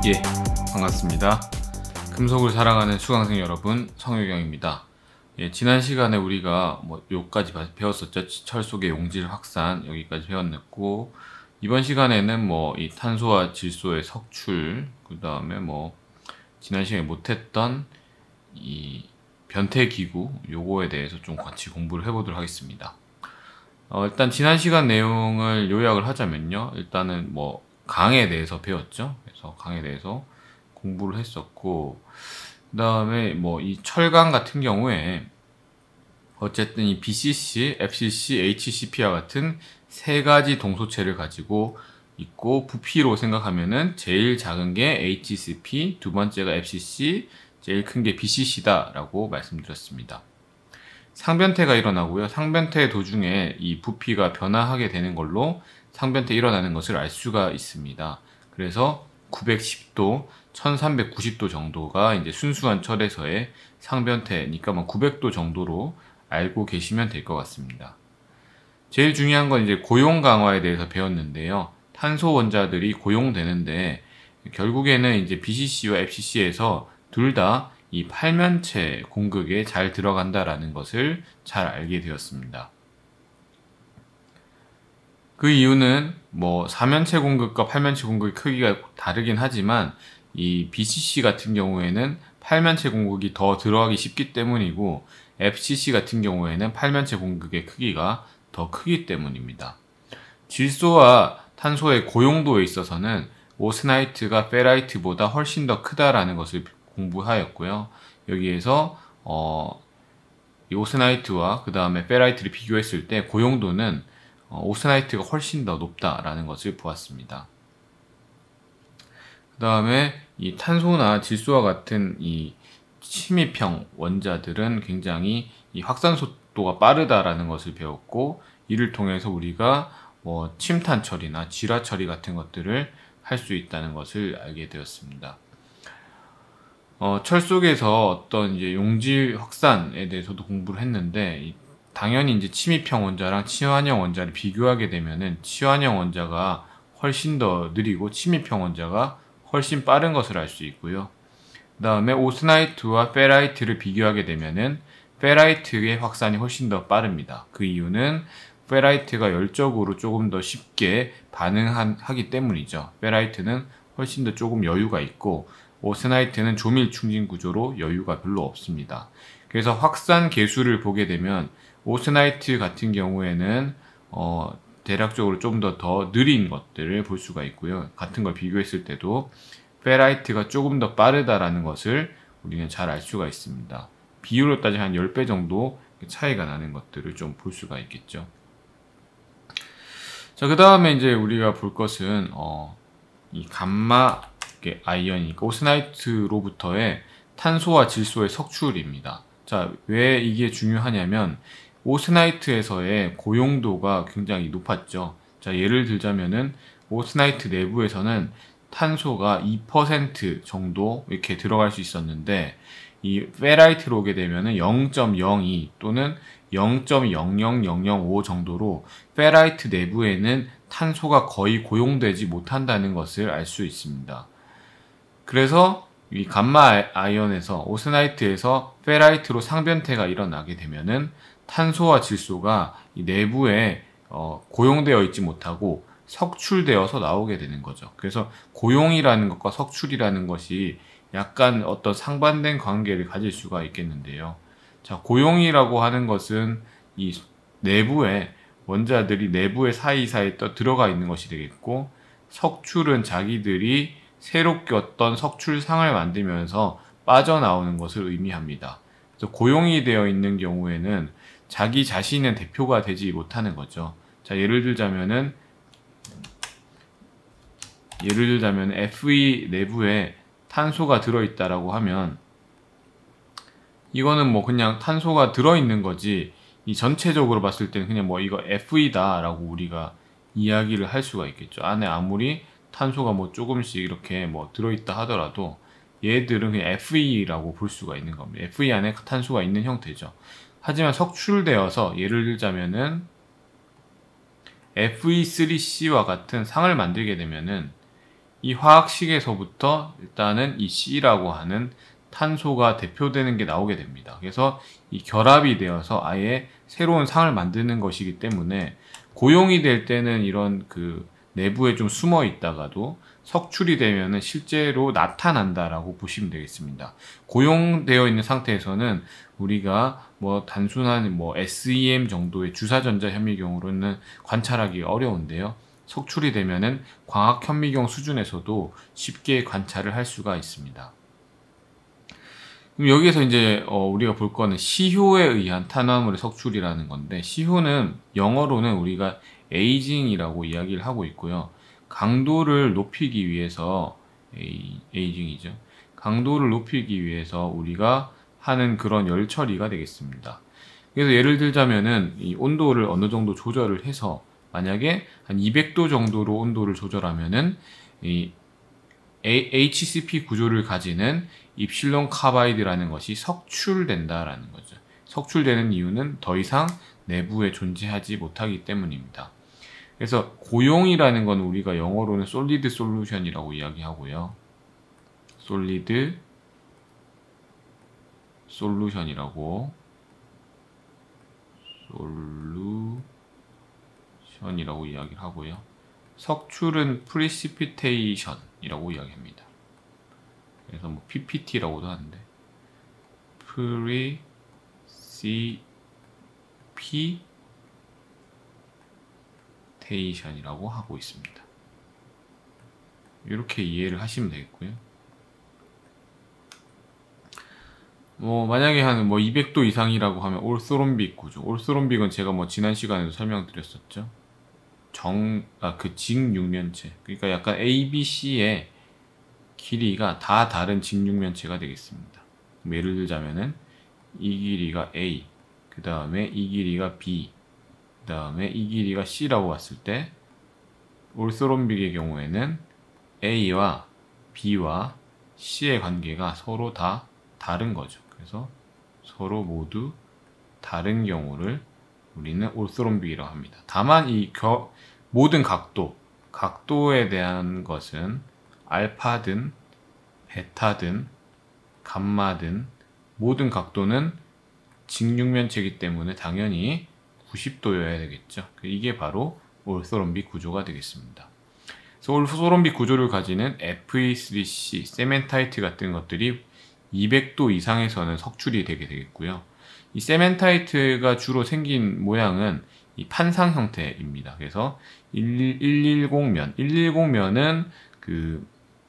예, 반갑습니다. 금속을 사랑하는 수강생 여러분, 성효경입니다. 예, 지난 시간에 우리가 요까지 배웠었죠. 철속의 용질 확산 여기까지 배웠고, 이번 시간에는 이 탄소와 질소의 석출, 그 다음에 지난 시간에 못했던 이 변태기구 요거에 대해서 좀 같이 공부를 해보도록 하겠습니다. 일단 지난 시간 내용을 요약을 하자면요. 일단은 강에 대해서 배웠죠. 그래서 강에 대해서 공부를 했었고, 그 다음에 이 철강 같은 경우에 어쨌든 이 BCC, FCC, HCP와 같은 세 가지 동소체를 가지고 있고, 부피로 생각하면은 제일 작은 게 HCP, 두 번째가 FCC, 제일 큰 게 BCC다 라고 말씀드렸습니다. 상변태가 일어나고요. 상변태 도중에 이 부피가 변화하게 되는 걸로 상변태 일어나는 것을 알 수가 있습니다. 그래서 910도, 1390도 정도가 이제 순수한 철에서의 상변태니까 900도 정도로 알고 계시면 될 것 같습니다. 제일 중요한 건 이제 고용 강화에 대해서 배웠는데요. 탄소 원자들이 고용되는데 결국에는 이제 BCC와 FCC에서 둘 다 이 팔면체 공극에 잘 들어간다라는 것을 잘 알게 되었습니다. 그 이유는 사면체 공극과 팔면체 공극의 크기가 다르긴 하지만 이 BCC 같은 경우에는 팔면체 공극이 더 들어가기 쉽기 때문이고, FCC 같은 경우에는 팔면체 공극의 크기가 더 크기 때문입니다. 질소와 탄소의 고용도에 있어서는 오스나이트가 페라이트보다 훨씬 더 크다라는 것을 공부하였고요. 여기에서 이 오스나이트와 그 다음에 페라이트를 비교했을 때 고용도는 오스나이트가 훨씬 더 높다라는 것을 보았습니다. 그 다음에 이 탄소나 질소와 같은 이 침입형 원자들은 굉장히 이 확산 속도가 빠르다라는 것을 배웠고, 이를 통해서 우리가 침탄 처리나 질화 처리 같은 것들을 할 수 있다는 것을 알게 되었습니다. 철 속에서 어떤 이제 용질 확산에 대해서도 공부를 했는데, 당연히 이제 침입형 원자랑 치환형 원자를 비교하게 되면은 치환형 원자가 훨씬 더 느리고 침입형 원자가 훨씬 빠른 것을 알 수 있고요. 그 다음에 오스나이트와 페라이트를 비교하게 되면은 페라이트의 확산이 훨씬 더 빠릅니다. 그 이유는 페라이트가 열적으로 조금 더 쉽게 반응하기 때문이죠. 페라이트는 훨씬 더 조금 여유가 있고, 오스나이트는 조밀 충진 구조로 여유가 별로 없습니다. 그래서 확산 계수를 보게 되면 오스나이트 같은 경우에는 대략적으로 좀 더 느린 것들을 볼 수가 있고요. 같은 걸 비교했을 때도 페라이트가 조금 더 빠르다라는 것을 우리는 잘 알 수가 있습니다. 비율로 따지면 한 10배 정도 차이가 나는 것들을 좀 볼 수가 있겠죠. 자, 그 다음에 이제 우리가 볼 것은 이 감마 아이언이니까 오스나이트로부터의 탄소와 질소의 석출입니다. 자, 왜 이게 중요하냐면 오스나이트에서의 고용도가 굉장히 높았죠. 자, 예를 들자면은 오스나이트 내부에서는 탄소가 2% 정도 이렇게 들어갈 수 있었는데, 이 페라이트로 오게 되면은 0.02 또는 0.00005 정도로 페라이트 내부에는 탄소가 거의 고용되지 못한다는 것을 알 수 있습니다. 그래서 이 감마 아이언에서 오스나이트에서 페라이트로 상변태가 일어나게 되면은 탄소와 질소가 이 내부에 고용되어 있지 못하고 석출되어서 나오게 되는 거죠. 그래서 고용이라는 것과 석출이라는 것이 약간 어떤 상반된 관계를 가질 수가 있겠는데요. 자, 고용이라고 하는 것은 이 내부에 원자들이 내부의 사이사이에 들어가 있는 것이 되겠고, 석출은 자기들이 새롭게 어떤 석출상을 만들면서 빠져나오는 것을 의미합니다. 그래서 고용이 되어 있는 경우에는 자기 자신은 대표가 되지 못하는 거죠. 자, 예를 들자면은 Fe 내부에 탄소가 들어있다라고 하면 이거는 그냥 탄소가 들어있는 거지, 이 전체적으로 봤을 때는 그냥 이거 Fe다 라고 우리가 이야기를 할 수가 있겠죠. 안에 아무리 탄소가 조금씩 이렇게 들어있다 하더라도 얘들은 그냥 FE라고 볼 수가 있는 겁니다. FE 안에 탄소가 있는 형태죠. 하지만 석출되어서 예를 들자면은 FE3C와 같은 상을 만들게 되면은 이 화학식에서부터 일단은 이 C라고 하는 탄소가 대표되는 게 나오게 됩니다. 그래서 이 결합이 되어서 아예 새로운 상을 만드는 것이기 때문에 고용이 될 때는 이런 그 내부에 좀 숨어 있다가도 석출이 되면은 실제로 나타난다라고 보시면 되겠습니다. 고용되어 있는 상태에서는 우리가 뭐 단순한 뭐 SEM 정도의 주사전자 현미경으로는 관찰하기 어려운데요. 석출이 되면은 광학 현미경 수준에서도 쉽게 관찰을 할 수가 있습니다. 그럼 여기에서 이제 우리가 볼 거는 시효에 의한 탄화물의 석출이라는 건데, 시효는 영어로는 우리가 에이징이라고 이야기를 하고 있고요. 강도를 높이기 위해서 에이징이죠. 강도를 높이기 위해서 우리가 하는 그런 열 처리가 되겠습니다. 그래서 예를 들자면은 이 온도를 어느 정도 조절을 해서 만약에 한 200도 정도로 온도를 조절하면은 이 HCP 구조를 가지는 입실론 카바이드라는 것이 석출된다라는 거죠. 석출되는 이유는 더 이상 내부에 존재하지 못하기 때문입니다. 그래서 고용이라는 건 우리가 영어로는 솔리드 솔루션이라고 이야기하고요. 솔리드 솔루션이라고 이야기를 하고요. 석출은 프리시피테이션이라고 이야기합니다. 그래서 뭐 PPT라고도 하는데 프리시피테이션이라고 하고 있습니다. 이렇게 이해를 하시면 되겠고요. 뭐 만약에 한 뭐 200도 이상이라고 하면 올소롬빅 구조. 올소롬빅은 제가 뭐 지난 시간에도 설명드렸었죠. 그 직육면체. 그러니까 약간 A, B, C의 길이가 다 다른 직육면체가 되겠습니다. 예를 들자면은 이 길이가 A, 그 다음에 이 길이가 B, 그 다음에 이 길이가 C라고 봤을 때 올소롬빅의 경우에는 A와 B와 C의 관계가 서로 다 다른 거죠. 그래서 서로 모두 다른 경우를 우리는 올소롬빅이라고 합니다. 다만 이 모든 각도에 대한 것은 알파든 베타든 감마든 모든 각도는 직육면체이기 때문에 당연히 90도여야 되겠죠. 이게 바로 올소롬빅 구조가 되겠습니다. 그래서 올소롬빅 구조를 가지는 Fe3C, 세멘타이트 같은 것들이 200도 이상에서는 석출이 되게 되겠고요. 이 세멘타이트가 주로 생긴 모양은 이 판상 형태입니다. 그래서 110면은 그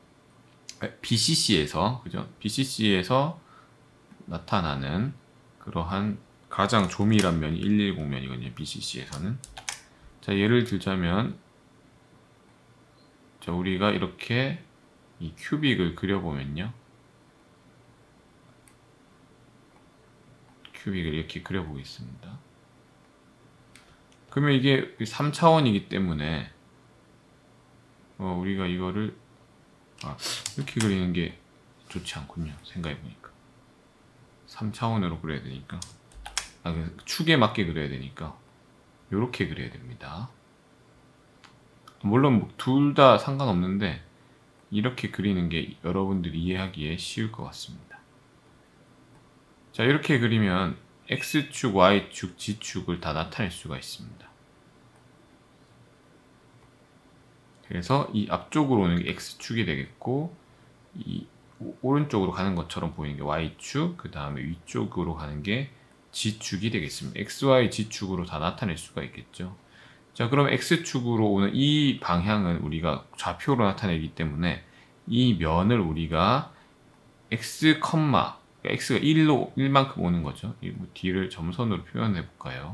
BCC에서 그죠? BCC에서 나타나는 그러한 가장 조밀한 면이 110면이거든요. BCC에서는. 자, 예를 들자면 자, 우리가 이렇게 이 큐빅을 그려보면요. 큐빅을 이렇게 그려보겠습니다. 그러면 이게 3차원이기 때문에 우리가 이거를 이렇게 그리는 게 좋지 않군요. 생각해보니까 3차원으로 그려야 되니까 축에 맞게 그려야 되니까 이렇게 그려야 됩니다. 물론 둘 다 상관없는데 이렇게 그리는 게 여러분들이 이해하기에 쉬울 것 같습니다. 자, 이렇게 그리면 X축, Y축, Z축을 다 나타낼 수가 있습니다. 그래서 이 앞쪽으로 오는 게 X축이 되겠고 이 오른쪽으로 가는 것처럼 보이는 게 Y축, 그 다음에 위쪽으로 가는 게 G축이 되겠습니다. X, Y, G축으로 다 나타낼 수가 있겠죠. 자, 그럼 X축으로 오는 이 방향은 우리가 좌표로 나타내기 때문에 이 면을 우리가 X, 그러니까 X가 1만큼 오는 거죠. D를 점선으로 표현해 볼까요?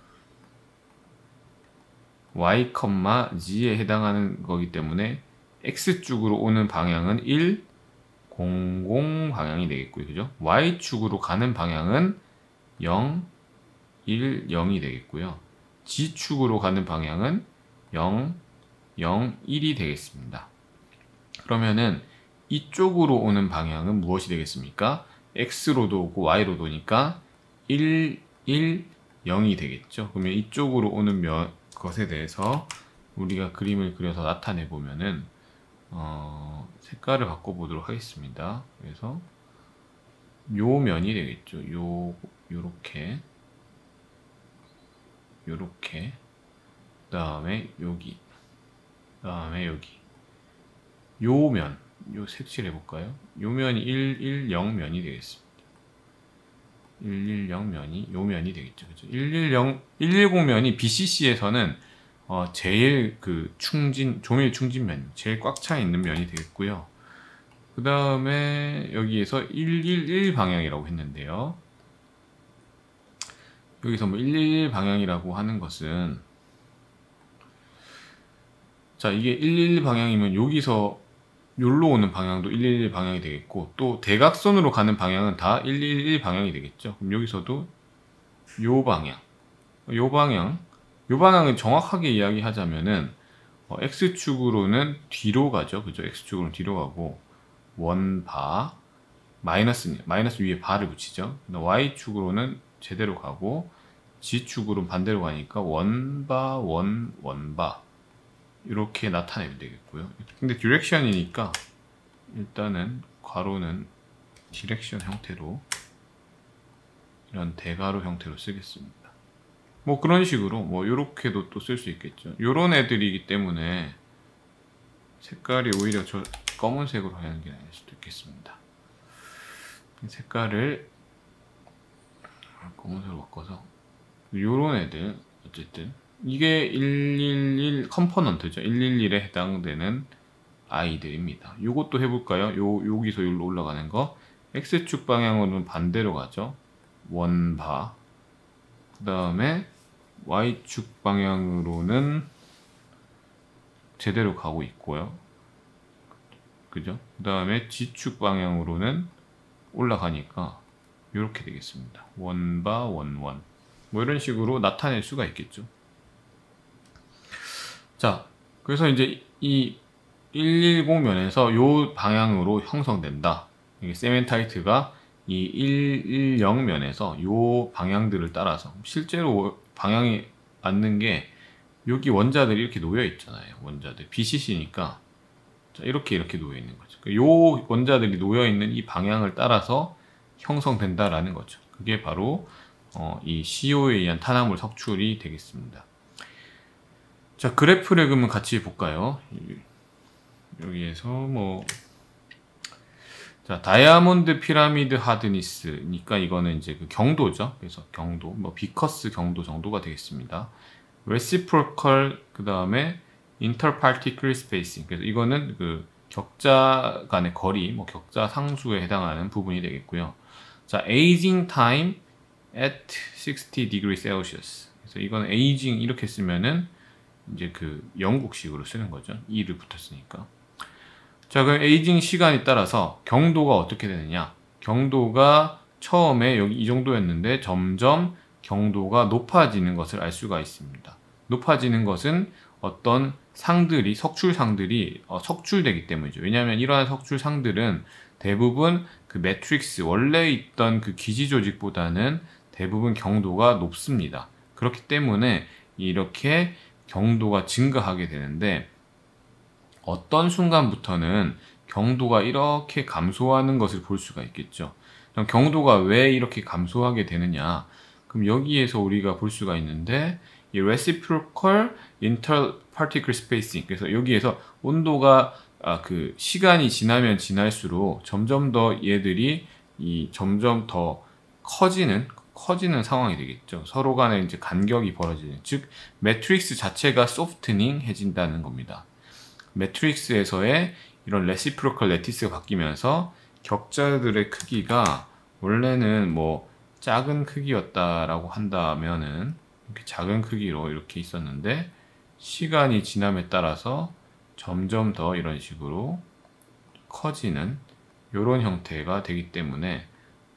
Y, G에 해당하는 거기 때문에 X축으로 오는 방향은 1, 0, 방향이 되겠고요. 그죠? Y축으로 가는 방향은 0, 1, 0이 되겠고요. G축으로 가는 방향은 0, 0, 1이 되겠습니다. 그러면은 이쪽으로 오는 방향은 무엇이 되겠습니까? X로도 오고 Y로도 오니까 1, 1, 0이 되겠죠. 그러면 이쪽으로 오는 것에 대해서 우리가 그림을 그려서 나타내 보면은 색깔을 바꿔보도록 하겠습니다. 그래서 요 면이 되겠죠. 요렇게 그다음에 여기, 그다음에 여기 요 면, 요 색칠 해볼까요? 요 면이 110 면이 되겠습니다. 110 면이 요 면이 되겠죠. 그죠? 110 면이 BCC에서는 제일 그 조밀 충진면, 제일 꽉 차 있는 면이 되겠고요. 그 다음에 여기에서 111 방향이라고 했는데요. 여기서 뭐 111 방향이라고 하는 것은, 자, 이게 111 방향이면 여기서 여기로 오는 방향도 111 방향이 되겠고, 또 대각선으로 가는 방향은 다 111 방향이 되겠죠. 그럼 여기서도 요 방향을 정확하게 이야기하자면은 X축으로는 뒤로 가죠. 그죠? X축으로는 뒤로 가고, 원바, 마이너스 위에 바를 붙이죠. Y축으로는 제대로 가고, G축으로는 반대로 가니까 원바 이렇게 나타내면 되겠고요. 근데 디렉션이니까 일단은 괄호는 디렉션 형태로, 이런 대괄호 형태로 쓰겠습니다. 뭐 그런 식으로 뭐 요렇게도 또 쓸 수 있겠죠. 요런 애들이기 때문에 색깔이 오히려 저 검은색으로 하는 게 아닐 수도 있겠습니다. 색깔을 검은색으로 바꿔서 요런 애들, 어쨌든 이게 111 컴포넌트죠. 111에 해당되는 아이들입니다. 요것도 해볼까요? 여기서 여기로 올라가는 거, X축 방향으로는 반대로 가죠. 원바. 그 다음에 Y축 방향으로는 제대로 가고 있고요. 그죠? 그 다음에 G축 방향으로는 올라가니까 이렇게 되겠습니다. 원바, 원원. 뭐 이런 식으로 나타낼 수가 있겠죠. 자, 그래서 이제 이 110 면에서 요 방향으로 형성된다. 이게 세멘타이트가 이 110 면에서 요 방향들을 따라서, 실제로 방향이 맞는 게 여기 원자들이 이렇게 놓여 있잖아요. 원자들 BCC니까 이렇게 놓여 있는 거죠. 요 원자들이 놓여 있는 이 방향을 따라서 형성된다라는 거죠. 그게 바로 이 CO에 의한 탄화물 석출이 되겠습니다. 자, 그래프를 그러면 같이 볼까요? 여기에서 뭐, 자, 다이아몬드 피라미드 하드니스니까 이거는 이제 그 경도죠. 그래서 경도, 뭐 비커스 경도 정도가 되겠습니다. 레시프로컬, 그 다음에 인터파티클 스페이싱. 그래서 이거는 그 격자 간의 거리, 뭐 격자 상수에 해당하는 부분이 되겠고요. 자, aging time at 60 degree Celsius. 그래서 이건 aging 이렇게 쓰면은 이제 그 영국식으로 쓰는 거죠. E를 붙었으니까. 자, 그럼 에이징 시간에 따라서 경도가 어떻게 되느냐? 경도가 처음에 여기 이 정도였는데 점점 경도가 높아지는 것을 알 수가 있습니다. 높아지는 것은 어떤 상들이, 석출상들이 석출되기 때문이죠. 왜냐하면 이러한 석출상들은 대부분 그 매트릭스, 원래 있던 그 기지 조직보다는 대부분 경도가 높습니다. 그렇기 때문에 이렇게 경도가 증가하게 되는데, 어떤 순간부터는 경도가 이렇게 감소하는 것을 볼 수가 있겠죠. 그럼 경도가 왜 이렇게 감소하게 되느냐? 그럼 여기에서 우리가 볼 수가 있는데, 이 reciprocal interparticle spacing. 그래서 여기에서 온도가 그 시간이 지나면 지날수록 점점 더 얘들이 점점 더 커지는 상황이 되겠죠. 서로 간에 이제 간격이 벌어지는, 즉 매트릭스 자체가 소프트닝 해진다는 겁니다. 매트릭스에서의 이런 레시프로컬 레티스가 바뀌면서 격자들의 크기가 원래는 뭐 작은 크기였다라고 한다면은 이렇게 작은 크기로 이렇게 있었는데, 시간이 지남에 따라서 점점 더 이런 식으로 커지는 이런 형태가 되기 때문에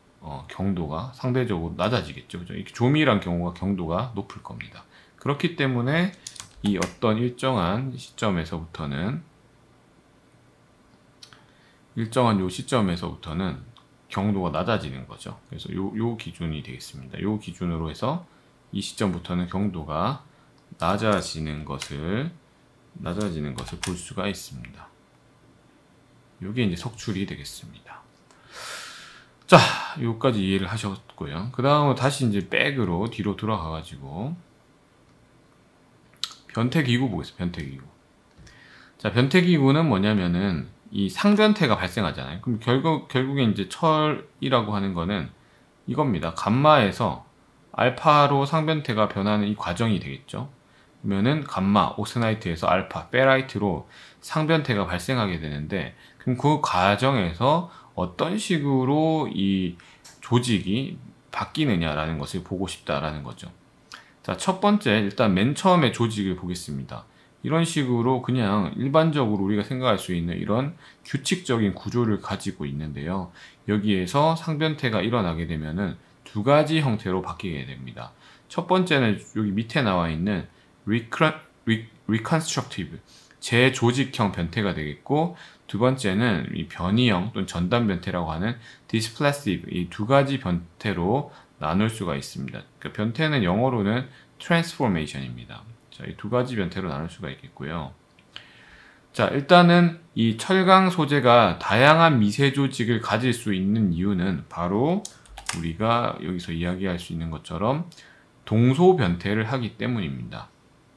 경도가 상대적으로 낮아지겠죠. 그죠? 이렇게 조밀한 경우가 경도가 높을 겁니다. 그렇기 때문에 이 어떤 일정한 시점에서부터는 경도가 낮아지는 거죠. 그래서 요 기준이 되겠습니다. 요 기준으로 해서 이 시점부터는 경도가 낮아지는 것을 볼 수가 있습니다. 이게 이제 석출이 되겠습니다. 자, 여기까지 이해를 하셨고요. 그 다음은 다시 이제 백으로 뒤로 돌아가가지고 변태기구 보겠습니다. 변태기구. 자, 변태기구는 뭐냐면은 이 상변태가 발생하잖아요. 그럼 결국에 이제 철이라고 하는 거는 이겁니다. 감마에서 알파로 상변태가 변하는 이 과정이 되겠죠. 그러면은 감마, 오스나이트에서 알파, 페라이트로 상변태가 발생하게 되는데, 그럼 그 과정에서 어떤 식으로 이 조직이 바뀌느냐라는 것을 보고 싶다라는 거죠. 자, 첫 번째, 일단 맨 처음에 조직을 보겠습니다. 이런 식으로 그냥 일반적으로 우리가 생각할 수 있는 이런 규칙적인 구조를 가지고 있는데요. 여기에서 상변태가 일어나게 되면은 두 가지 형태로 바뀌게 됩니다. 첫 번째는 여기 밑에 나와 있는 reconstructive, 재조직형 변태가 되겠고, 두 번째는 이 변이형 또는 전단 변태라고 하는 displacive, 이 두 가지 변태로 나눌 수가 있습니다. 그러니까 변태는 영어로는 transformation입니다. 자, 이 두 가지 변태로 나눌 수가 있겠고요. 자, 일단은 이 철강 소재가 다양한 미세 조직을 가질 수 있는 이유는 바로 우리가 여기서 이야기할 수 있는 것처럼 동소 변태를 하기 때문입니다.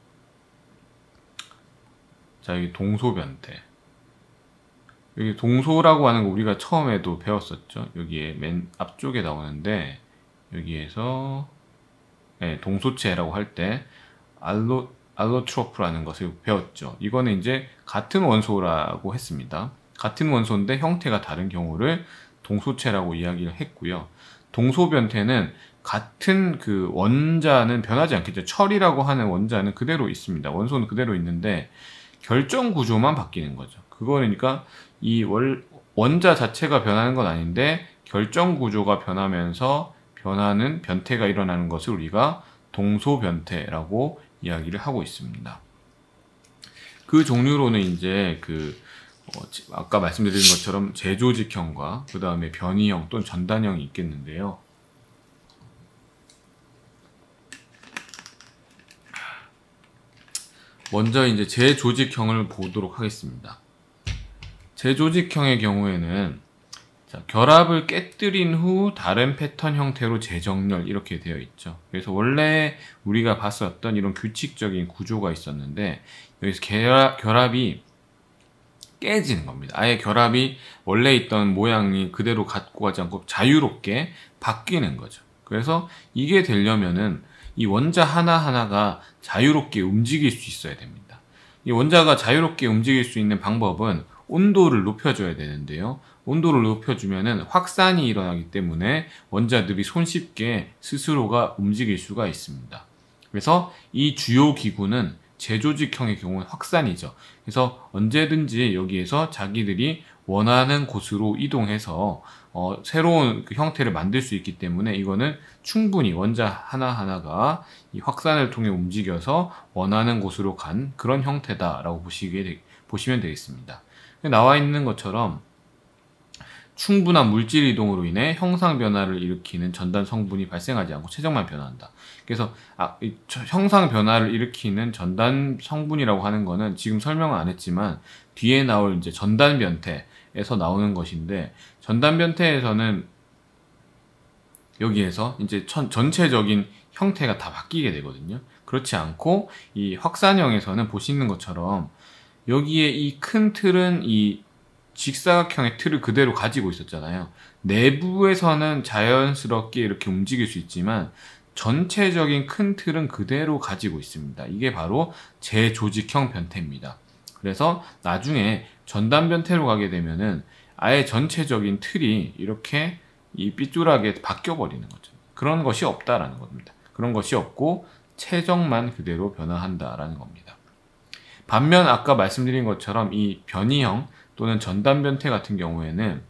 자, 여기 동소 변태. 여기 동소라고 하는 거 우리가 처음에도 배웠었죠. 여기에 맨 앞쪽에 나오는데, 여기에서 동소체라고 할 때 알로트로프라는 것을 배웠죠. 이거는 이제 같은 원소라고 했습니다. 같은 원소인데 형태가 다른 경우를 동소체라고 이야기를 했고요. 동소 변태는 같은 그 원자는 변하지 않겠죠. 철이라고 하는 원자는 그대로 있습니다. 원소는 그대로 있는데 결정 구조만 바뀌는 거죠. 그거니까 이 원자 자체가 변하는 건 아닌데 결정 구조가 변하면서 변하는 변태가 일어나는 것을 우리가 동소 변태라고 이야기를 하고 있습니다. 그 종류로는 이제 아까 말씀드린 것처럼 재조직형과 그 다음에 변이형 또는 전단형이 있겠는데요. 먼저 이제 재조직형을 보도록 하겠습니다. 재조직형의 경우에는 결합을 깨뜨린 후 다른 패턴 형태로 재정렬 이렇게 되어 있죠. 그래서 원래 우리가 봤었던 이런 규칙적인 구조가 있었는데 여기서 결합이 깨지는 겁니다. 아예 결합이 원래 있던 모양이 그대로 갖고 가지 않고 자유롭게 바뀌는 거죠. 그래서 이게 되려면은 이 원자 하나하나가 자유롭게 움직일 수 있어야 됩니다. 이 원자가 자유롭게 움직일 수 있는 방법은 온도를 높여줘야 되는데요. 온도를 높여주면은 확산이 일어나기 때문에 원자들이 손쉽게 스스로가 움직일 수가 있습니다. 그래서 이 주요 기구는 재조직형의 경우는 확산이죠. 그래서 언제든지 여기에서 자기들이 원하는 곳으로 이동해서 새로운 그 형태를 만들 수 있기 때문에 이거는 충분히 원자 하나하나가 이 확산을 통해 움직여서 원하는 곳으로 간 그런 형태다라고 보시면 되겠습니다. 나와 있는 것처럼 충분한 물질 이동으로 인해 형상 변화를 일으키는 전단 성분이 발생하지 않고 최적만 변화한다. 그래서 형상 변화를 일으키는 전단 성분이라고 하는 거는 지금 설명은 안 했지만 뒤에 나올 이제 전단 변태에서 나오는 것인데, 전단 변태에서는 여기에서 이제 전체적인 형태가 다 바뀌게 되거든요. 그렇지 않고 이 확산형에서는 보시는 것처럼 여기에 이 큰 틀은 이 직사각형의 틀을 그대로 가지고 있었잖아요. 내부에서는 자연스럽게 이렇게 움직일 수 있지만 전체적인 큰 틀은 그대로 가지고 있습니다. 이게 바로 재조직형 변태입니다. 그래서 나중에 전단 변태로 가게 되면은 아예 전체적인 틀이 이렇게 이 삐뚤하게 바뀌어 버리는 거죠. 그런 것이 없다라는 겁니다. 그런 것이 없고 최적만 그대로 변화한다라는 겁니다. 반면 아까 말씀드린 것처럼 이 변이형 또는 전단 변태 같은 경우에는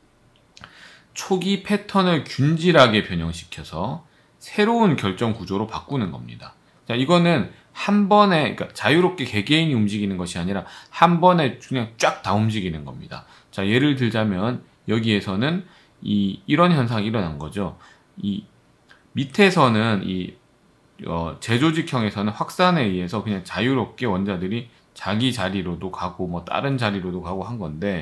초기 패턴을 균질하게 변형시켜서 새로운 결정 구조로 바꾸는 겁니다. 자, 이거는 한 번에, 그러니까 자유롭게 개개인이 움직이는 것이 아니라 한 번에 그냥 쫙 다 움직이는 겁니다. 자, 예를 들자면 여기에서는 이런 현상이 일어난 거죠. 이 밑에서는 재조직형에서는 확산에 의해서 그냥 자유롭게 원자들이 자기 자리로도 가고 뭐 다른 자리로도 가고 한 건데,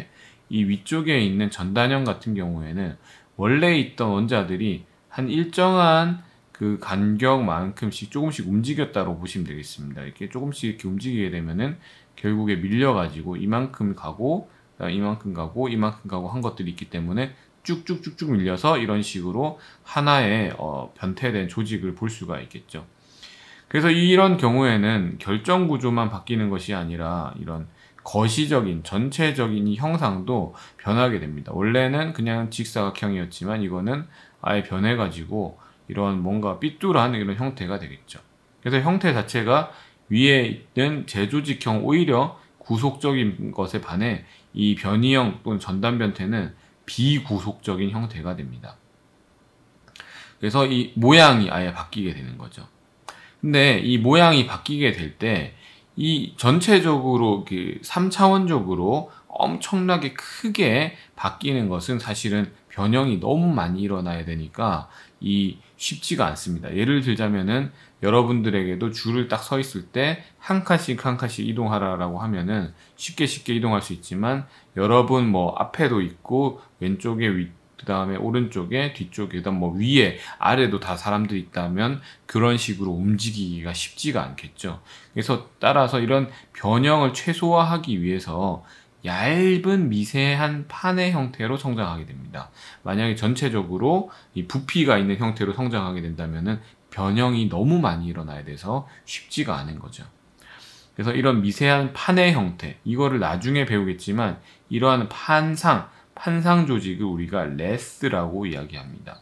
이 위쪽에 있는 전단형 같은 경우에는 원래 있던 원자들이 한 일정한 그 간격만큼씩 조금씩 움직였다고 보시면 되겠습니다. 이렇게 조금씩 이렇게 움직이게 되면은 결국에 밀려가지고 이만큼 가고 이만큼 가고 이만큼 가고 한 것들이 있기 때문에 쭉쭉쭉쭉 밀려서 이런 식으로 하나의 변태된 조직을 볼 수가 있겠죠. 그래서 이런 경우에는 결정 구조만 바뀌는 것이 아니라 이런 거시적인 전체적인 이 형상도 변하게 됩니다. 원래는 그냥 직사각형이었지만 이거는 아예 변해가지고 이런 뭔가 삐뚤한 이런 형태가 되겠죠. 그래서 형태 자체가 위에 있는 제조직형 오히려 구속적인 것에 반해 이 변이형 또는 전단 변태는 비구속적인 형태가 됩니다. 그래서 이 모양이 아예 바뀌게 되는 거죠. 근데 이 모양이 바뀌게 될 때 이 전체적으로 그 3차원적으로 엄청나게 크게 바뀌는 것은 사실은 변형이 너무 많이 일어나야 되니까 이 쉽지가 않습니다. 예를 들자면은 여러분들에게도 줄을 딱 서 있을 때 한 칸씩 한 칸씩 이동하라라고 하면은 쉽게 이동할 수 있지만 여러분 뭐 앞에도 있고 왼쪽에 그 다음에 오른쪽에 뒤쪽에 그다음 뭐 위에 아래도 다 사람들이 있다면 그런 식으로 움직이기가 쉽지가 않겠죠. 그래서 따라서 이런 변형을 최소화하기 위해서 얇은 미세한 판의 형태로 성장하게 됩니다. 만약에 전체적으로 이 부피가 있는 형태로 성장하게 된다면은 변형이 너무 많이 일어나야 돼서 쉽지가 않은 거죠. 그래서 이런 미세한 판의 형태, 이거를 나중에 배우겠지만 이러한 판상 조직을 우리가 레스라고 이야기합니다.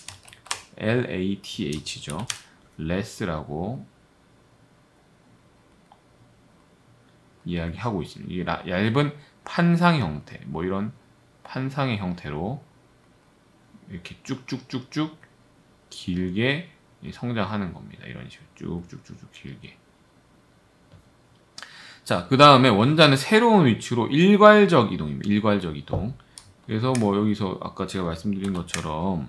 LATH죠. 레스라고 이야기하고 있습니다. 이게 얇은 판상 형태, 뭐 이런 판상의 형태로 이렇게 쭉쭉쭉쭉 길게 성장하는 겁니다. 이런 식으로 쭉쭉쭉쭉 길게. 자, 그 다음에 원자는 새로운 위치로 일괄적 이동입니다. 일괄적 이동. 그래서 뭐 여기서 아까 제가 말씀드린 것처럼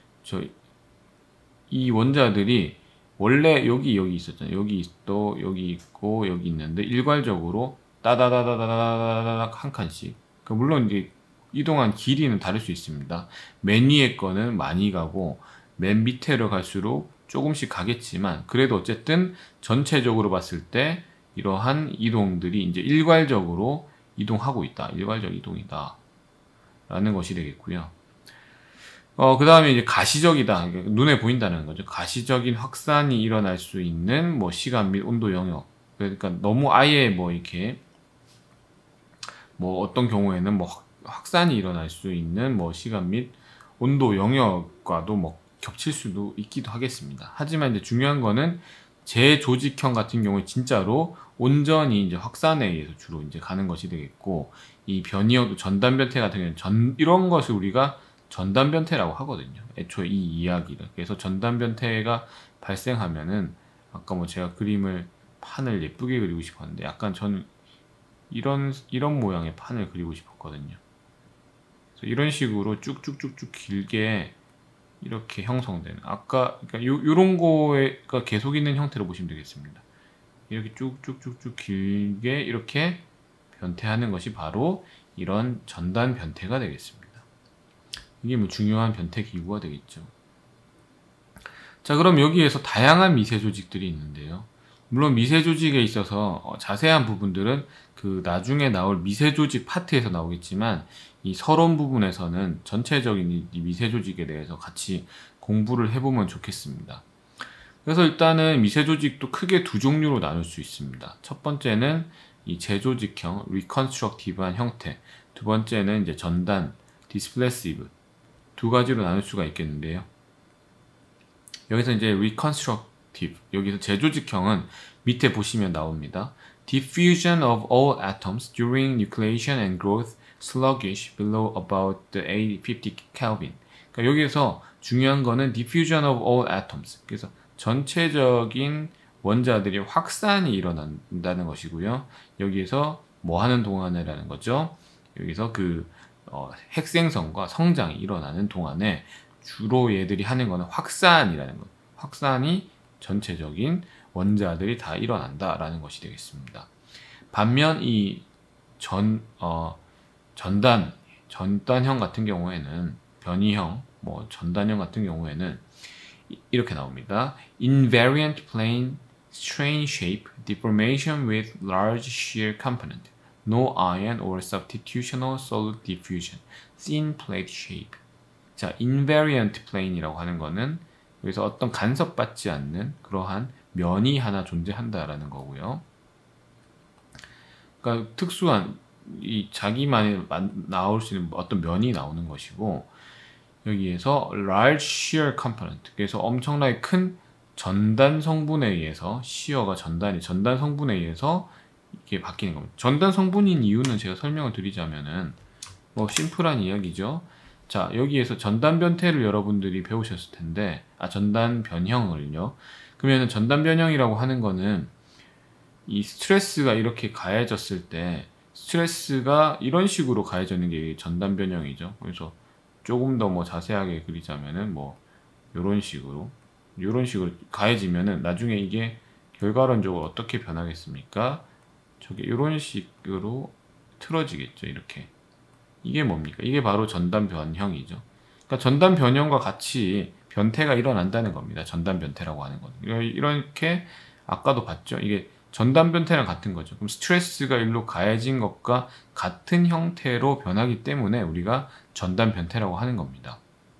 이 원자들이 원래 여기 있었잖아요. 여기 있고 여기 있는데 일괄적으로 따다다다다다닥 한 칸씩. 물론 이제 이동한 길이는 다를 수 있습니다. 맨 위에 거는 많이 가고 맨 밑으로 갈수록 조금씩 가겠지만 그래도 어쨌든 전체적으로 봤을 때 이러한 이동들이 이제 일괄적으로 이동하고 있다. 일괄적 이동이다. 라는 것이 되겠고요. 그 다음에 이제 가시적이다. 눈에 보인다는 거죠. 가시적인 확산이 일어날 수 있는 뭐 시간 및 온도 영역. 그러니까 너무 아예 뭐 이렇게 뭐 어떤 경우에는 뭐 확산이 일어날 수 있는 뭐 시간 및 온도 영역과도 뭐 겹칠 수도 있기도 하겠습니다. 하지만 이제 중요한 거는 재조직형 같은 경우에 진짜로 온전히 이제 확산에 의해서 주로 이제 가는 것이 되겠고, 이 변이형도 전단 변태 같은 경우는 이런 것을 우리가 전단 변태라고 하거든요. 애초에 이 이야기를. 그래서 전단 변태가 발생하면은 아까 뭐 제가 판을 예쁘게 그리고 싶었는데 약간 저는 이런 모양의 판을 그리고 싶었거든요. 그래서 이런 식으로 쭉쭉쭉쭉 길게 이렇게 형성되는, 아까 그러니까 요런 거가 계속 있는 형태로 보시면 되겠습니다. 이렇게 쭉쭉쭉쭉 길게 이렇게 변태하는 것이 바로 이런 전단 변태가 되겠습니다. 이게 뭐 중요한 변태 기구가 되겠죠. 자, 그럼 여기에서 다양한 미세 조직들이 있는데요. 물론 미세 조직에 있어서 자세한 부분들은 그 나중에 나올 미세 조직 파트에서 나오겠지만, 이 서론 부분에서는 전체적인 이 미세 조직에 대해서 같이 공부를 해보면 좋겠습니다. 그래서 일단은 미세 조직도 크게 두 종류로 나눌 수 있습니다. 첫 번째는 이 재조직형, reconstructive한 형태. 두 번째는 이제 전단, displacive. 두 가지로 나눌 수가 있겠는데요. 여기서 이제 reconstructive, 여기서 재조직형은 밑에 보시면 나옵니다. Diffusion of all atoms during nucleation and growth sluggish below about the 850 Kelvin. 그러니까 여기서 중요한 거는 diffusion of all atoms. 그래서 전체적인 원자들이 확산이 일어난다는 것이고요. 여기에서 뭐 하는 동안에라는 거죠. 여기서 핵생성과 성장이 일어나는 동안에 주로 얘들이 하는 거는 확산이라는 것. 확산이 전체적인 원자들이 다 일어난다라는 것이 되겠습니다. 반면 이 전단 전단형 같은 경우에는 변이형, 뭐 전단형 같은 경우에는 이렇게 나옵니다. Invariant plane strain shape deformation with large shear component. No ion or substitutional solid diffusion. Thin plate shape. 자, invariant plane이라고 하는 거는 여기서 어떤 간섭받지 않는 그러한 면이 하나 존재한다라는 거고요. 그러니까 특수한 이 자기만이 나올 수 있는 어떤 면이 나오는 것이고, 여기에서 large shear component, 그래서 엄청나게 큰 전단 성분에 의해서, 시어가 전단 성분에 의해서 이게 바뀌는 겁니다. 전단 성분인 이유는 제가 설명을 드리자면은 뭐 심플한 이야기죠. 자, 여기에서 전단 변태를 여러분들이 배우셨을 텐데, 전단 변형을요. 그러면은 전단 변형이라고 하는 거는 이 스트레스가 이렇게 가해졌을 때, 스트레스가 이런 식으로 가해지는 게 전단 변형이죠. 그래서 조금 더 뭐 자세하게 그리자면은 뭐 요런 식으로 가해지면은 나중에 이게 결과론적으로 어떻게 변하겠습니까? 저게 요런 식으로 틀어지겠죠. 이렇게. 이게 뭡니까? 이게 바로 전단 변형이죠. 그러니까 전단 변형과 같이 변태가 일어난다는 겁니다. 전단 변태라고 하는 거는. 이렇게 아까도 봤죠. 이게 전단 변태랑 같은 거죠. 그럼 스트레스가 일로 가해진 것과 같은 형태로 변하기 때문에 우리가 전단 변태라고 하는 겁니다.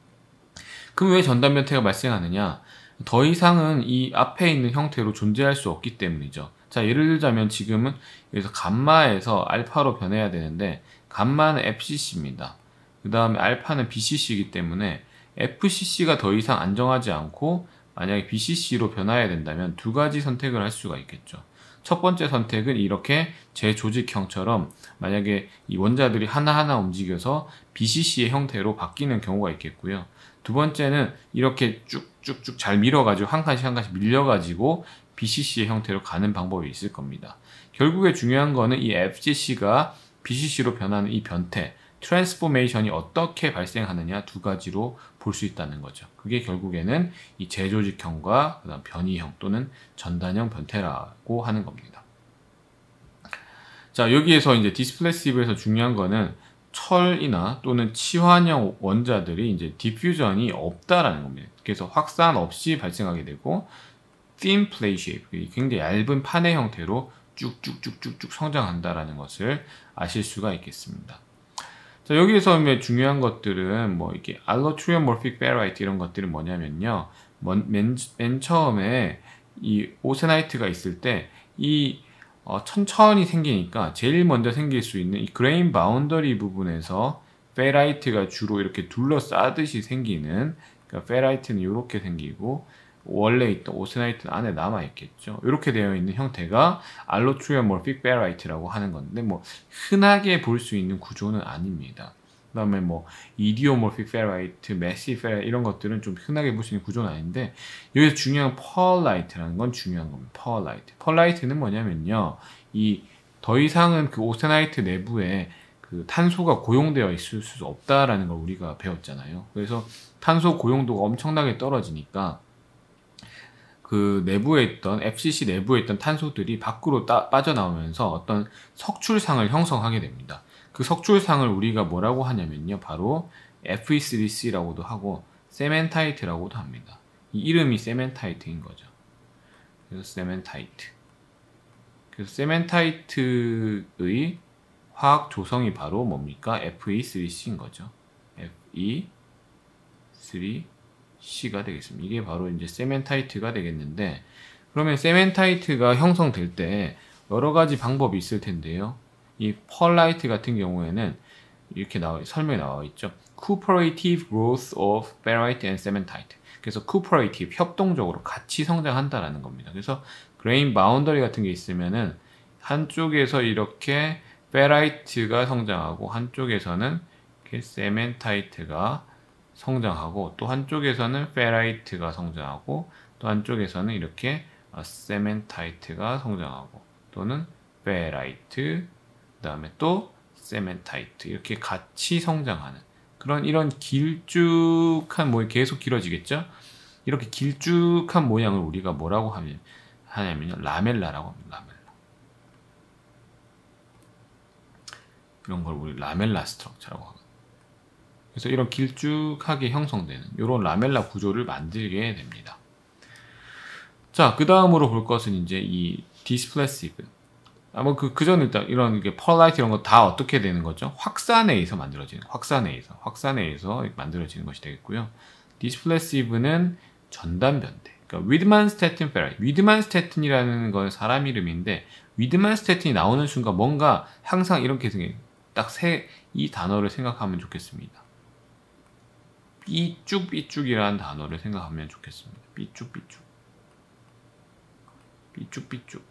그럼 왜 전단 변태가 발생하느냐? 더 이상은 이 앞에 있는 형태로 존재할 수 없기 때문이죠. 자, 예를 들자면 지금은 여기서 감마에서 알파로 변해야 되는데, 감마는 FCC입니다. 그 다음에 알파는 BCC이기 때문에 FCC가 더 이상 안정하지 않고 만약에 BCC로 변화해야 된다면 두 가지 선택을 할 수가 있겠죠. 첫 번째 선택은 이렇게 재조직형처럼 만약에 이 원자들이 하나하나 움직여서 BCC의 형태로 바뀌는 경우가 있겠고요. 두 번째는 이렇게 쭉쭉쭉 잘 밀어가지고 한 칸씩 한 칸씩 밀려가지고 BCC의 형태로 가는 방법이 있을 겁니다. 결국에 중요한 거는 이 FCC가 BCC로 변하는 이 변태, 트랜스포메이션이 어떻게 발생하느냐 두 가지로 볼 수 있다는 거죠. 그게 결국에는 이 재조직형과 그다음 변이형 또는 전단형 변태라고 하는 겁니다. 자, 여기에서 이제 디스플레시브에서 중요한 거는 철이나 또는 치환형 원자들이 이제 디퓨전이 없다라는 겁니다. 그래서 확산 없이 발생하게 되고 thin plate shape, 굉장히 얇은 판의 형태로 쭉쭉쭉쭉쭉 성장한다라는 것을 아실 수가 있겠습니다. 자, 여기에서 중요한 것들은 뭐 이렇게 알로트리오모픽 베라이트 이런 것들은 뭐냐면요. 맨 처음에 이 오세나이트가 있을 때 이 천천히 생기니까 제일 먼저 생길 수 있는 이 그레인 바운더리 부분에서 페라이트가 주로 이렇게 둘러싸듯이 생기는, 그러니까 페라이트는 이렇게 생기고 원래 있던 오세나이트는 안에 남아있겠죠. 이렇게 되어 있는 형태가 알로트리오모픽 베라이트라고 하는 건데, 뭐 흔하게 볼 수 있는 구조는 아닙니다. 그 다음에 뭐 이디오모픽 페라이트, 메시 페라이트 이런 것들은 좀 흔하게 볼 수 있는 구조는 아닌데, 여기서 중요한 펄라이트라는 건 중요한 겁니다. 펄라이트는 뭐냐면요, 이 더 이상은 그 오세나이트 내부에 그 탄소가 고용되어 있을 수 없다라는 걸 우리가 배웠잖아요. 그래서 탄소 고용도가 엄청나게 떨어지니까 그 내부에 있던 FCC 내부에 있던 탄소들이 밖으로 빠져나오면서 어떤 석출상을 형성하게 됩니다. 그 석출상을 우리가 뭐라고 하냐면요, 바로 FE3C라고도 하고 세멘타이트라고도 합니다. 이 이름이 세멘타이트인 거죠. 그래서 세멘타이트. 그래서 세멘타이트의 화학 조성이 바로 뭡니까? FE3C인 거죠. FE3C가 되겠습니다. 이게 바로 이제 세멘타이트가 되겠는데, 그러면 세멘타이트가 형성될 때 여러 가지 방법이 있을 텐데요. 이 펄라이트 같은 경우에는 이렇게 설명이 나와 있죠. Cooperative growth of ferrite and cementite. 그래서 cooperative, 협동적으로 같이 성장한다라는 겁니다. 그래서 grain boundary 같은 게 있으면은 한쪽에서 이렇게 페라이트가 성장하고 한쪽에서는 이렇게 세멘타이트가 성장하고 또 한쪽에서는 페라이트가 성장하고 또 한쪽에서는 이렇게 세멘타이트가 성장하고 또는 페라이트, 그 다음에 또 세멘타이트 이렇게 같이 성장하는 그런 이런 길쭉한 모양, 계속 길어지겠죠? 이렇게 길쭉한 모양을 우리가 뭐라고 하냐면요, 라멜라라고 합니다. 라멜라. 이런 걸 우리 라멜라 스트럭처라고 하거든요. 그래서 이런 길쭉하게 형성되는 이런 라멜라 구조를 만들게 됩니다. 자, 그 다음으로 볼 것은 이제 이 디스플레시브. 그 전에 일단 이런 게 펄라이트 이런 거 다 어떻게 되는 거죠? 확산에 의해서 만들어지는, 확산에 의해서 만들어지는 것이 되겠고요. 디스플레시브는 전단 변태. 그러니까 위드만스태틴 페라이트. 위드만스태틴이라는 건 사람 이름인데 위드만스태틴이 나오는 순간 뭔가 항상 이렇게 생긴 딱 이 단어를 생각하면 좋겠습니다. 삐쭉삐쭉이라는 단어를 생각하면 좋겠습니다. 삐쭉삐쭉. 삐쭉삐쭉.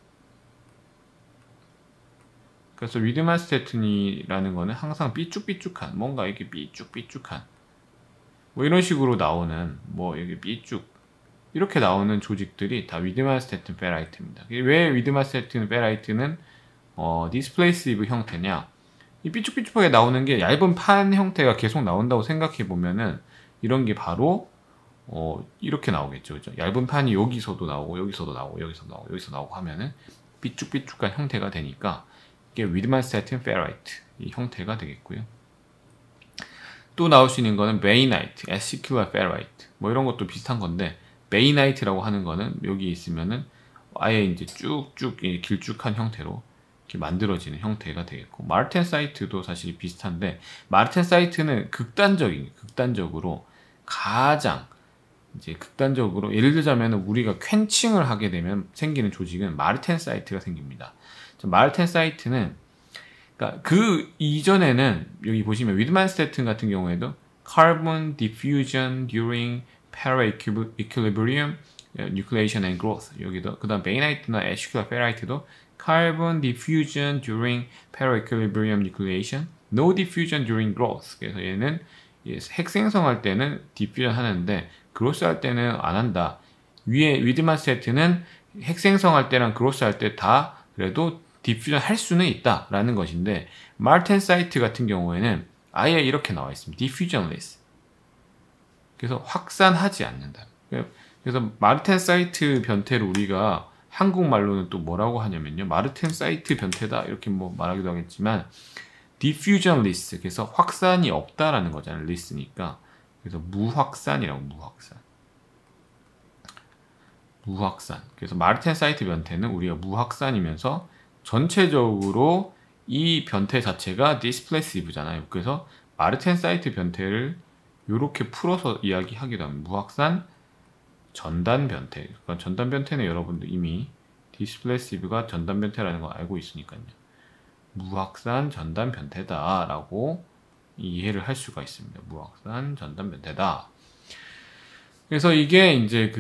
그래서 위드만스태틴이라는 거는 항상 삐쭉삐쭉한, 뭔가 이렇게 삐쭉삐쭉한, 뭐 이런 식으로 나오는, 뭐 이게 삐쭉, 이렇게 나오는 조직들이 다 위드만스태틴 페라이트입니다. 왜 위드만스태틴 페라이트는 디스플레이시브 형태냐? 이 삐쭉삐쭉하게 나오는 게 얇은 판 형태가 계속 나온다고 생각해 보면은 이런 게 바로 이렇게 나오겠죠, 그죠? 얇은 판이 여기서도 나오고 여기서도 나오고 여기서 나오고 여기서 나오고 하면은 삐쭉삐쭉한 형태가 되니까 이게 위드만스태틴 페라이트 이 형태가 되겠고요. 또 나올 수 있는 거는 베이나이트, 에시큘러 페라이트 뭐 이런 것도 비슷한 건데 베이나이트라고 하는 거는 여기 있으면은 아예 이제 쭉쭉 길쭉한 형태로 이렇게 만들어지는 형태가 되겠고 마르텐사이트도 사실 비슷한데 마르텐사이트는 극단적으로 가장 이제 극단적으로 예를 들자면 우리가 퀸칭을 하게 되면 생기는 조직은 마르텐사이트가 생깁니다. 마르텐사이트는 그러니까 그 이전에는 여기 보시면 위드만스태틴 같은 경우에도 carbon diffusion during para-equilibrium nucleation and growth 여기도 그다음 베이나이트나 에시큘러 페라이트도 carbon diffusion during para-equilibrium nucleation, no diffusion during growth. 그래서 얘는 핵 생성할 때는 디퓨전 하는데 그로스 할 때는 안 한다. 위에 위드만스태틴은 핵 생성할 때랑 그로스 할 때 다 그래도 디퓨전 할 수는 있다라는 것인데 마르텐사이트 같은 경우에는 아예 이렇게 나와 있습니다. diffusionless. 그래서 확산하지 않는다. 그래서 마르텐사이트 변태를 우리가 한국말로는 또 뭐라고 하냐면요. 마르텐사이트 변태다 이렇게 뭐 말하기도 하겠지만 diffusionless 그래서 확산이 없다라는 거잖아요. less니까. 그래서 무확산이라고 무확산. 그래서 마르텐사이트 변태는 우리가 무확산이면서 전체적으로 이 변태 자체가 디스플레시브잖아요. 그래서 마르텐사이트 변태를 이렇게 풀어서 이야기하기도 합니다. 무확산 전단 변태. 그러니까 전단 변태는 여러분들 이미 디스플레시브가 전단 변태라는 거 알고 있으니까요. 무확산 전단 변태다라고 이해를 할 수가 있습니다. 무확산 전단 변태다. 그래서 이게 이제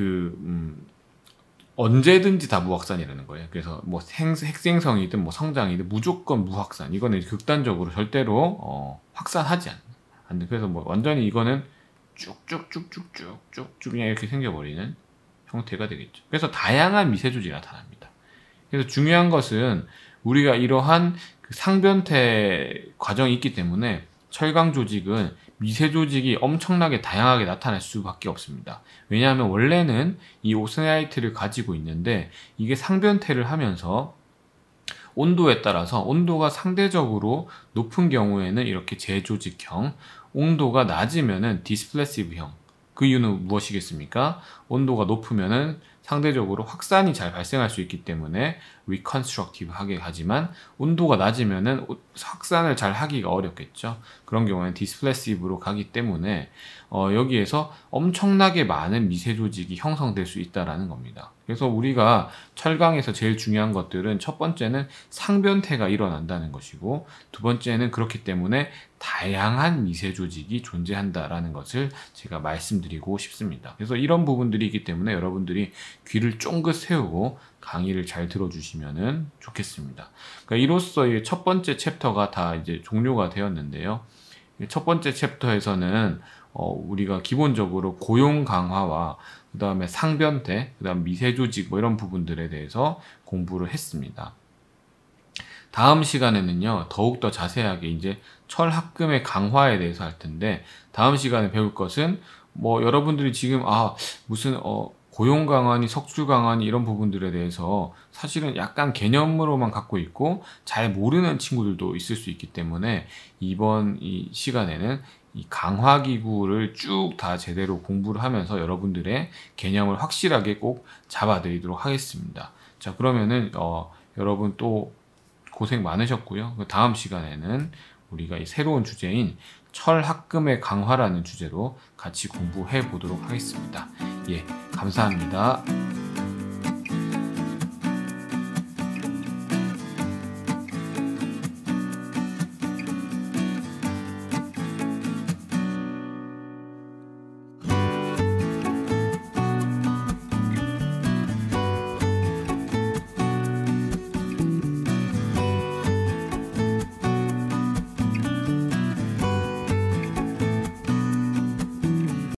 언제든지 다 무확산이라는 거예요. 그래서 뭐 핵생성이든 뭐 성장이든 무조건 무확산. 이거는 극단적으로 절대로 확산하지 않는. 그래서 뭐 완전히 이거는 쭉쭉쭉쭉쭉쭉 그냥 이렇게 생겨버리는 형태가 되겠죠. 그래서 다양한 미세조직이 나타납니다. 그래서 중요한 것은 우리가 이러한 상변태 과정이 있기 때문에 철강 조직은 미세조직이 엄청나게 다양하게 나타날 수밖에 없습니다. 왜냐하면 원래는 이 오스네아이트를 가지고 있는데 이게 상변태를 하면서 온도에 따라서 온도가 상대적으로 높은 경우에는 이렇게 재조직형, 온도가 낮으면은 디스플레시브형. 그 이유는 무엇이겠습니까? 온도가 높으면은 상대적으로 확산이 잘 발생할 수 있기 때문에 리컨스트럭티브하게 하지만 온도가 낮으면은 확산을 잘 하기가 어렵겠죠. 그런 경우에는 디스플레시브로 가기 때문에 여기에서 엄청나게 많은 미세 조직이 형성될 수 있다라는 겁니다. 그래서 우리가 철강에서 제일 중요한 것들은 첫 번째는 상변태가 일어난다는 것이고 두 번째는 그렇기 때문에 다양한 미세 조직이 존재한다라는 것을 제가 말씀드리고 싶습니다. 그래서 이런 부분들이 있기 때문에 여러분들이 귀를 쫑긋 세우고 강의를 잘 들어주시면 좋겠습니다. 그러니까 이로써 첫 번째 챕터가 다 이제 종료가 되었는데요. 첫 번째 챕터에서는 우리가 기본적으로 고용 강화와 그 다음에 상변태, 그 다음 미세조직 뭐 이런 부분들에 대해서 공부를 했습니다. 다음 시간에는요, 더욱더 자세하게 이제 철합금의 강화에 대해서 할 텐데, 다음 시간에 배울 것은, 뭐, 여러분들이 지금, 무슨, 고용 강화니 석출 강화니 이런 부분들에 대해서 사실은 약간 개념으로만 갖고 있고 잘 모르는 친구들도 있을 수 있기 때문에 이번 이 시간에는 이 강화기구를 쭉 다 제대로 공부를 하면서 여러분들의 개념을 확실하게 꼭 잡아드리도록 하겠습니다. 자, 그러면은 여러분 또 고생 많으셨고요. 그 다음 시간에는 우리가 이 새로운 주제인 철합금의 강화라는 주제로 같이 공부해 보도록 하겠습니다. 예, 감사합니다.